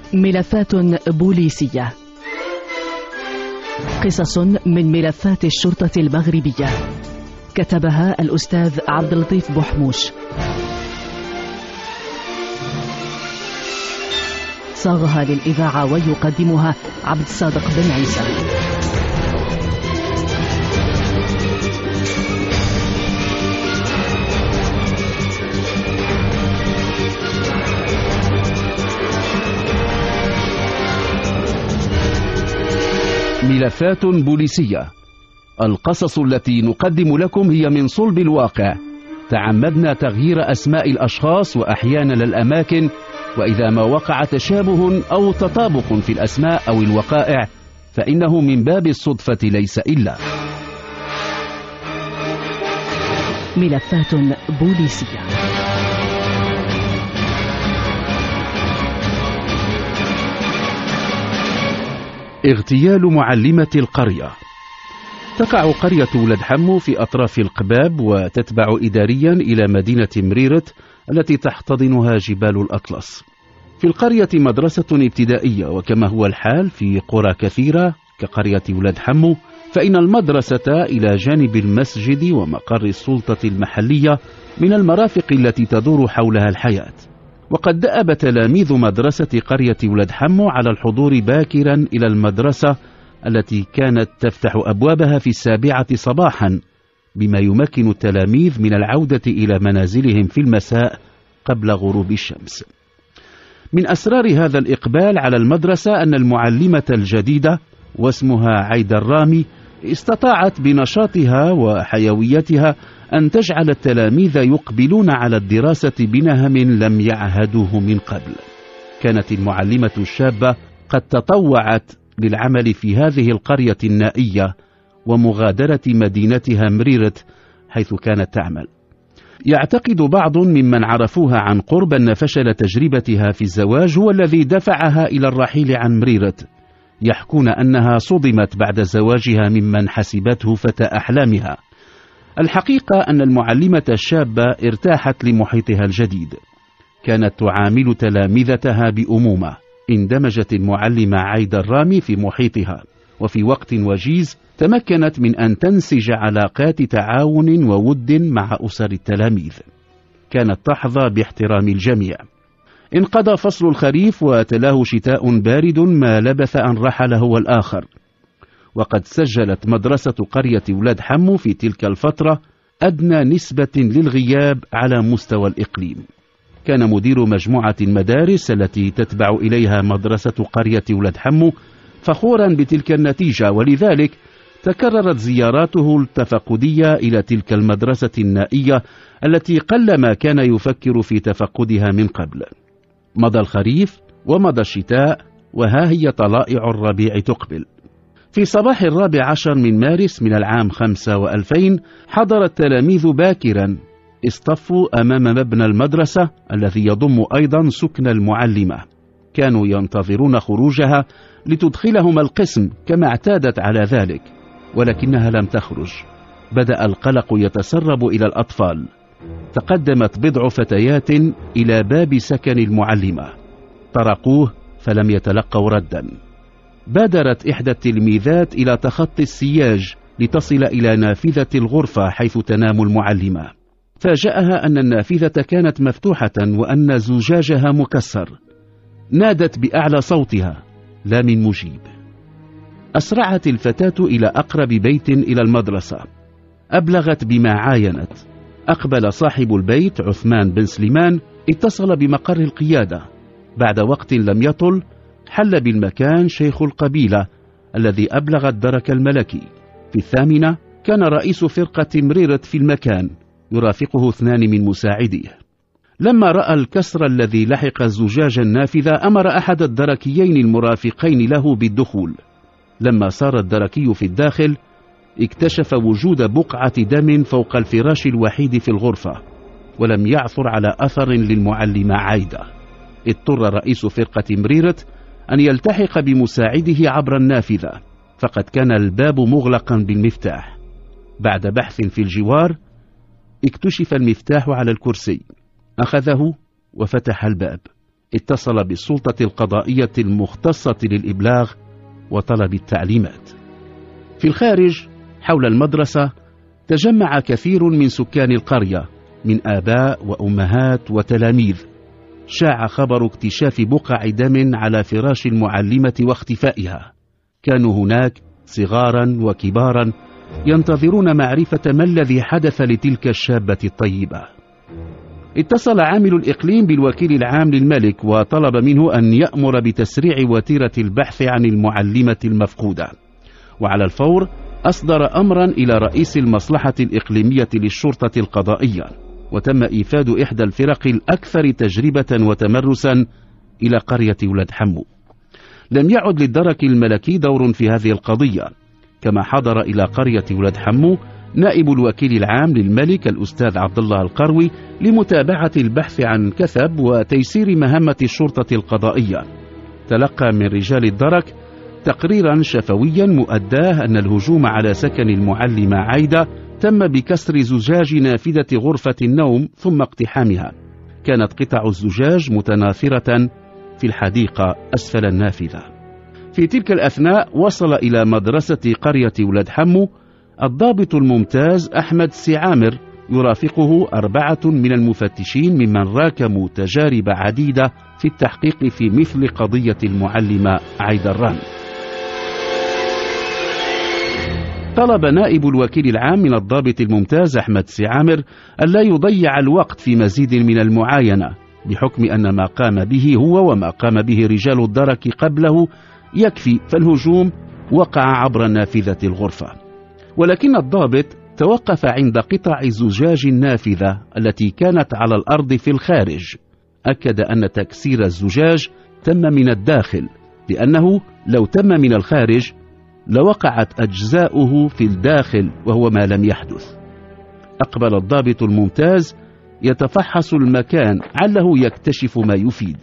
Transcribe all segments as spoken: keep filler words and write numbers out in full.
ملفات بوليسية، قصص من ملفات الشرطة المغربية، كتبها الأستاذ عبد اللطيف بوحموش، صاغها للإذاعة ويقدمها عبد الصادق بن عيسى. ملفات بوليسية، القصص التي نقدم لكم هي من صلب الواقع. تعمدنا تغيير أسماء الأشخاص وأحيانا الأماكن، وإذا ما وقع تشابه أو تطابق في الأسماء أو الوقائع فإنه من باب الصدفة ليس إلا. ملفات بوليسية. اغتيال معلمة القرية. تقع قرية ولد حمو في أطراف القباب، وتتبع إداريا إلى مدينة مريرت التي تحتضنها جبال الأطلس. في القرية مدرسة ابتدائية، وكما هو الحال في قرى كثيرة كقرية ولد حمو فإن المدرسة إلى جانب المسجد ومقر السلطة المحلية من المرافق التي تدور حولها الحياة. وقد دأب تلاميذ مدرسة قرية ولد حمو على الحضور باكرا إلى المدرسة التي كانت تفتح أبوابها في السابعة صباحا، بما يمكن التلاميذ من العودة إلى منازلهم في المساء قبل غروب الشمس. من أسرار هذا الإقبال على المدرسة أن المعلمة الجديدة واسمها عايدة الرامي استطاعت بنشاطها وحيويتها أن تجعل التلاميذ يقبلون على الدراسة بنهم لم يعهدوه من قبل. كانت المعلمة الشابة قد تطوعت للعمل في هذه القرية النائية ومغادرة مدينتها مريرت حيث كانت تعمل. يعتقد بعض ممن عرفوها عن قرب أن فشل تجربتها في الزواج هو الذي دفعها إلى الرحيل عن مريرت. يحكون أنها صدمت بعد زواجها ممن حسبته فتى أحلامها. الحقيقة أن المعلمة الشابة ارتاحت لمحيطها الجديد، كانت تعامل تلامذتها بأمومة. اندمجت المعلمة عايدة الرامي في محيطها، وفي وقت وجيز تمكنت من أن تنسج علاقات تعاون وود مع أسر التلاميذ. كانت تحظى باحترام الجميع. انقضى فصل الخريف وتلاه شتاء بارد ما لبث أن رحل هو الآخر. وقد سجلت مدرسة قرية ولد حمو في تلك الفترة أدنى نسبة للغياب على مستوى الإقليم. كان مدير مجموعة المدارس التي تتبع إليها مدرسة قرية ولد حمو فخورا بتلك النتيجة، ولذلك تكررت زياراته التفقدية إلى تلك المدرسة النائية التي قلما كان يفكر في تفقدها من قبل. مضى الخريف ومضى الشتاء، وها هي طلائع الربيع تقبل. في صباح الرابع عشر من مارس من العام خمسة وألفين حضر التلاميذ باكرا، اصطفوا أمام مبنى المدرسة الذي يضم أيضا سكن المعلمة. كانوا ينتظرون خروجها لتدخلهم القسم كما اعتادت على ذلك، ولكنها لم تخرج. بدأ القلق يتسرب إلى الأطفال. تقدمت بضع فتيات إلى باب سكن المعلمة، طرقوه فلم يتلقوا ردا. بادرت إحدى التلميذات إلى تخطي السياج لتصل إلى نافذة الغرفة حيث تنام المعلمة. فاجأها أن النافذة كانت مفتوحة وأن زجاجها مكسر. نادت بأعلى صوتها، لا من مجيب. أسرعت الفتاة إلى أقرب بيت إلى المدرسة، أبلغت بما عاينت. أقبل صاحب البيت عثمان بن سليمان، اتصل بمقر القيادة. بعد وقت لم يطل حل بالمكان شيخ القبيلة الذي أبلغ الدرك الملكي. في الثامنة كان رئيس فرقة مريرت في المكان، يرافقه اثنان من مساعديه. لما رأى الكسر الذي لحق زجاج النافذة أمر أحد الدركيين المرافقين له بالدخول. لما سار الدركي في الداخل اكتشف وجود بقعة دم فوق الفراش الوحيد في الغرفة، ولم يعثر على أثر للمعلمة عايدة. اضطر رئيس فرقة مريرت أن يلتحق بمساعده عبر النافذة، فقد كان الباب مغلقا بالمفتاح. بعد بحث في الجوار اكتشف المفتاح على الكرسي، أخذه وفتح الباب. اتصل بالسلطة القضائية المختصة للإبلاغ وطلب التعليمات. في الخارج حول المدرسة تجمع كثير من سكان القرية من آباء وأمهات وتلاميذ. شاع خبر اكتشاف بقع دم على فراش المعلمة واختفائها. كانوا هناك صغارا وكبارا ينتظرون معرفة ما الذي حدث لتلك الشابة الطيبة. اتصل عامل الإقليم بالوكيل العام للملك وطلب منه أن يأمر بتسريع وتيرة البحث عن المعلمة المفقودة، وعلى الفور أصدر أمرا إلى رئيس المصلحة الإقليمية للشرطة القضائية، وتم إيفاد إحدى الفرق الأكثر تجربة وتمرسا إلى قرية ولاد حمو. لم يعد للدرك الملكي دور في هذه القضية، كما حضر إلى قرية ولاد حمو نائب الوكيل العام للملك الأستاذ عبد الله القروي لمتابعة البحث عن كثب وتيسير مهمة الشرطة القضائية. تلقى من رجال الدرك تقريرا شفويا مؤداه أن الهجوم على سكن المعلمة عايدة تم بكسر زجاج نافذة غرفة النوم ثم اقتحامها. كانت قطع الزجاج متناثرة في الحديقة أسفل النافذة. في تلك الأثناء وصل إلى مدرسة قرية ولاد حمو الضابط الممتاز أحمد سعامر يرافقه أربعة من المفتشين ممن راكموا تجارب عديدة في التحقيق في مثل قضية المعلمة عايدة الران. طلب نائب الوكيل العام من الضابط الممتاز أحمد سعامر ألا يضيع الوقت في مزيد من المعاينة، بحكم أن ما قام به هو وما قام به رجال الدرك قبله يكفي، فالهجوم وقع عبر نافذة الغرفة. ولكن الضابط توقف عند قطع زجاج النافذة التي كانت على الأرض في الخارج. أكد أن تكسير الزجاج تم من الداخل، لأنه لو تم من الخارج لوقعت أجزاؤه في الداخل، وهو ما لم يحدث. أقبل الضابط الممتاز يتفحص المكان عله يكتشف ما يفيد.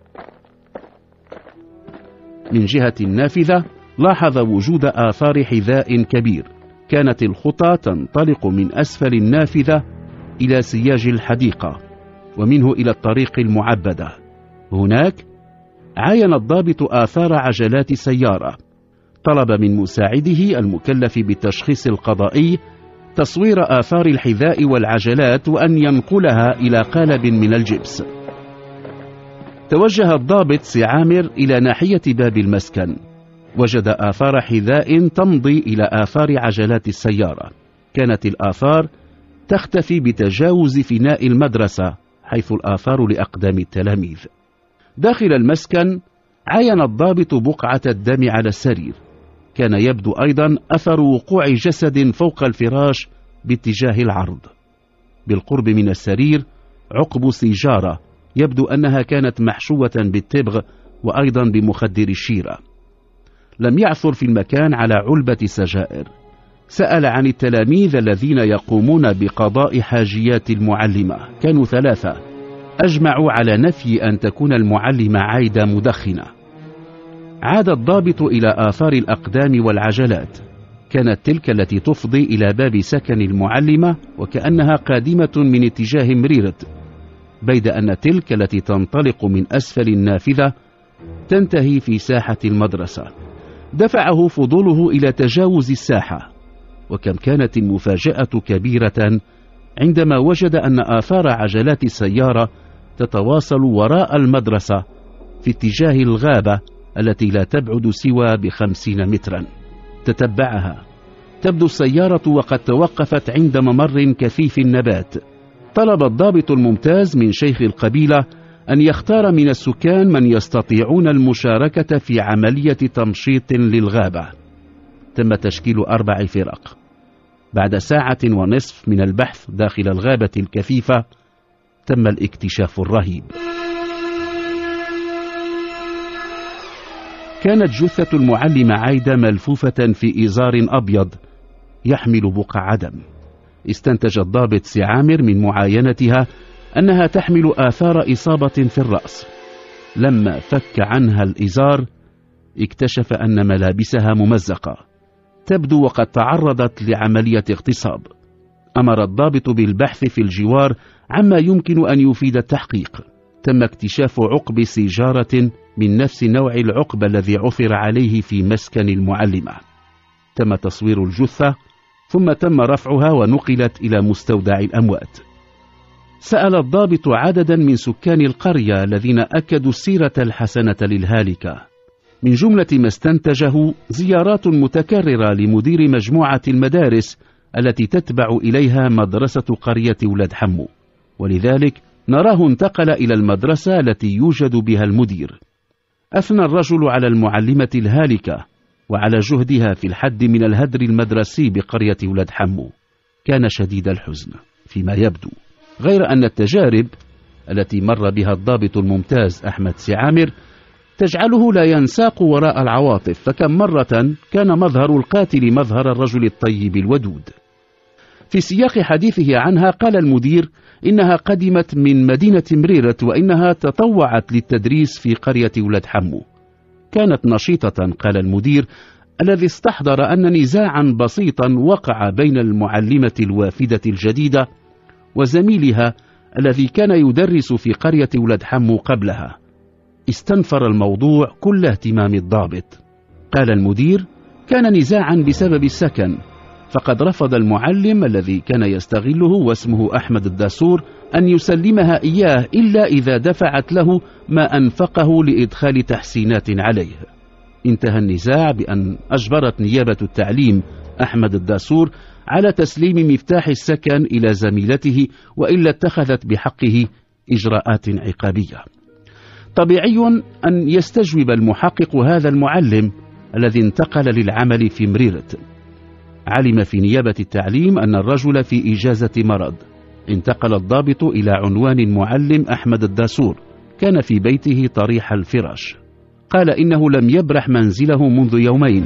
من جهة النافذة لاحظ وجود آثار حذاء كبير. كانت الخطى تنطلق من أسفل النافذة إلى سياج الحديقة ومنه إلى الطريق المعبدة. هناك عاين الضابط آثار عجلات سيارة. طلب من مساعده المكلف بالتشخيص القضائي تصوير آثار الحذاء والعجلات وأن ينقلها إلى قالب من الجبس. توجه الضابط سعامر إلى ناحية باب المسكن. وجد آثار حذاء تمضي إلى آثار عجلات السيارة. كانت الآثار تختفي بتجاوز فناء المدرسة، حيث الآثار لأقدام التلاميذ. داخل المسكن عاين الضابط بقعة الدم على السرير. كان يبدو أيضا أثر وقوع جسد فوق الفراش باتجاه العرض. بالقرب من السرير عقب سيجارة يبدو أنها كانت محشوة بالتبغ وأيضا بمخدر الشيرة. لم يعثر في المكان على علبة سجائر. سأل عن التلاميذ الذين يقومون بقضاء حاجيات المعلمة. كانوا ثلاثة، أجمعوا على نفي أن تكون المعلمة عايدة مدخنة. عاد الضابط إلى آثار الأقدام والعجلات. كانت تلك التي تفضي إلى باب سكن المعلمة وكأنها قادمة من اتجاه مريرت، بيد أن تلك التي تنطلق من أسفل النافذة تنتهي في ساحة المدرسة. دفعه فضوله إلى تجاوز الساحة، وكم كانت المفاجأة كبيرة عندما وجد أن آثار عجلات السيارة تتواصل وراء المدرسة في اتجاه الغابة التي لا تبعد سوى بخمسين مترا. تتبعها. تبدو السيارة وقد توقفت عند ممر كثيف النبات. طلب الضابط الممتاز من شيخ القبيلة أن يختار من السكان من يستطيعون المشاركة في عملية تمشيط للغابة. تم تشكيل أربع فرق. بعد ساعة ونصف من البحث داخل الغابة الكثيفة تم الاكتشاف الرهيب. كانت جثة المعلمة عايدة ملفوفة في إزار أبيض يحمل بقع دم. استنتج الضابط سعامر من معاينتها أنها تحمل آثار إصابة في الرأس. لما فك عنها الإزار اكتشف أن ملابسها ممزقة، تبدو وقد تعرضت لعملية اغتصاب. أمر الضابط بالبحث في الجوار عما يمكن أن يفيد التحقيق. تم اكتشاف عقب سيجارة من نفس نوع العقب الذي عثر عليه في مسكن المعلمة. تم تصوير الجثة ثم تم رفعها ونقلت إلى مستودع الأموات. سأل الضابط عددا من سكان القرية الذين أكدوا السيرة الحسنة للهالكة. من جملة ما استنتجه زيارات متكررة لمدير مجموعة المدارس التي تتبع إليها مدرسة قرية ولاد حمو، ولذلك نراه انتقل إلى المدرسة التي يوجد بها المدير. أثنى الرجل على المعلمة الهالكة وعلى جهدها في الحد من الهدر المدرسي بقرية ولاد حمو. كان شديد الحزن فيما يبدو، غير أن التجارب التي مر بها الضابط الممتاز أحمد سعامر تجعله لا ينساق وراء العواطف، فكم مرة كان مظهر القاتل مظهر الرجل الطيب الودود. في سياق حديثه عنها قال المدير إنها قدمت من مدينة مريرة وإنها تطوعت للتدريس في قرية ولاد حمو. كانت نشيطة، قال المدير الذي استحضر أن نزاعا بسيطا وقع بين المعلمة الوافدة الجديدة وزميلها الذي كان يدرس في قرية ولاد حمو قبلها. استنفر الموضوع كل اهتمام الضابط. قال المدير كان نزاعا بسبب السكن، فقد رفض المعلم الذي كان يستغله واسمه أحمد الداسور أن يسلمها إياه إلا إذا دفعت له ما أنفقه لإدخال تحسينات عليه. انتهى النزاع بأن أجبرت نيابة التعليم أحمد الداسور على تسليم مفتاح السكن إلى زميلته، وإلا اتخذت بحقه إجراءات عقابية. طبيعي أن يستجوب المحقق هذا المعلم الذي انتقل للعمل في مريرة. علم في نيابة التعليم أن الرجل في إجازة مرض. انتقل الضابط إلى عنوان المعلم أحمد الداسور، كان في بيته طريح الفراش. قال إنه لم يبرح منزله منذ يومين.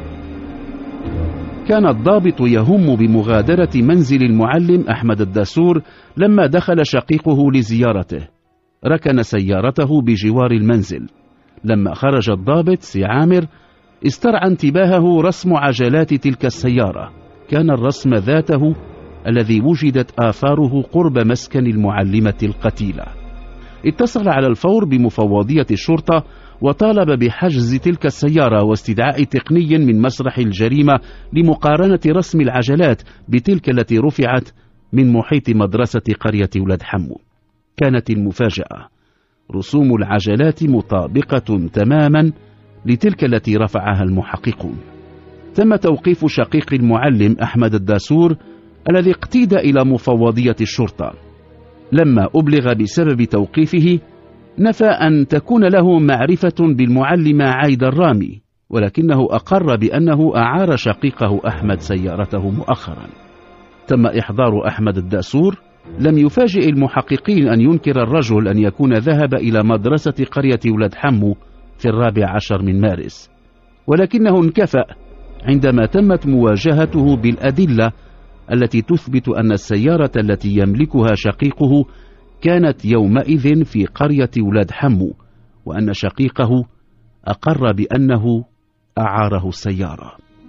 كان الضابط يهم بمغادرة منزل المعلم أحمد الداسور لما دخل شقيقه لزيارته. ركن سيارته بجوار المنزل. لما خرج الضابط سعامر استرعى انتباهه رسم عجلات تلك السيارة. كان الرسم ذاته الذي وجدت آثاره قرب مسكن المعلمة القتيلة. اتصل على الفور بمفوضية الشرطة وطالب بحجز تلك السيارة واستدعاء تقني من مسرح الجريمة لمقارنة رسم العجلات بتلك التي رفعت من محيط مدرسة قرية ولاد حمو. كانت المفاجأة رسوم العجلات مطابقة تماما لتلك التي رفعها المحققون. تم توقيف شقيق المعلم أحمد الداسور الذي اقتيد إلى مفوضية الشرطة. لما أبلغ بسبب توقيفه نفى أن تكون له معرفة بالمعلمة عايدة الرامي، ولكنه أقر بأنه أعار شقيقه أحمد سيارته مؤخرا. تم إحضار أحمد الداسور. لم يفاجئ المحققين أن ينكر الرجل أن يكون ذهب إلى مدرسة قرية ولاد حمو في الرابع عشر من مارس، ولكنه انكفأ عندما تمت مواجهته بالأدلة التي تثبت أن السيارة التي يملكها شقيقه كانت يومئذ في قرية ولاد حمو، وأن شقيقه أقر بأنه أعاره السيارة.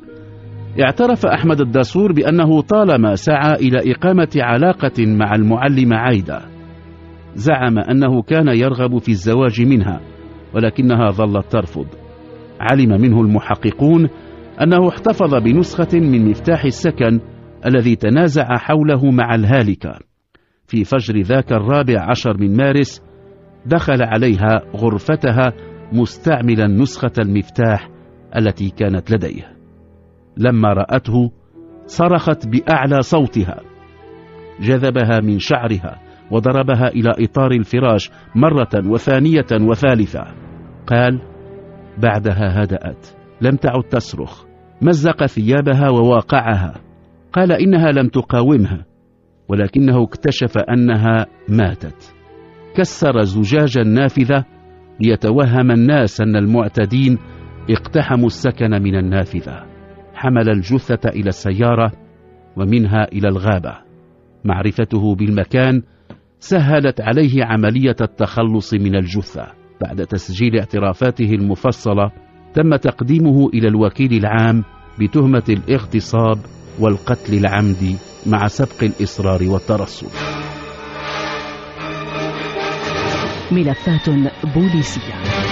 اعترف أحمد الداسور بأنه طالما سعى إلى إقامة علاقة مع المعلمة عايدة. زعم أنه كان يرغب في الزواج منها، ولكنها ظلت ترفض. علم منه المحققون أنه احتفظ بنسخة من مفتاح السكن الذي تنازع حوله مع الهالكة. في فجر ذاك الرابع عشر من مارس دخل عليها غرفتها مستعملا نسخة المفتاح التي كانت لديه. لما رأته صرخت بأعلى صوتها، جذبها من شعرها وضربها إلى إطار الفراش مرة وثانية وثالثة. قال بعدها هدأت، لم تعد تصرخ. مزق ثيابها وواقعها. قال إنها لم تقاومها، ولكنه اكتشف أنها ماتت. كسر زجاج النافذة ليتوهم الناس أن المعتدين اقتحموا السكن من النافذة. حمل الجثة إلى السيارة ومنها إلى الغابة. معرفته بالمكان سهلت عليه عملية التخلص من الجثة. بعد تسجيل اعترافاته المفصلة تم تقديمه إلى الوكيل العام بتهمة الاغتصاب والقتل العمدي مع سبق الإصرار والترصد. ملفات بوليسية.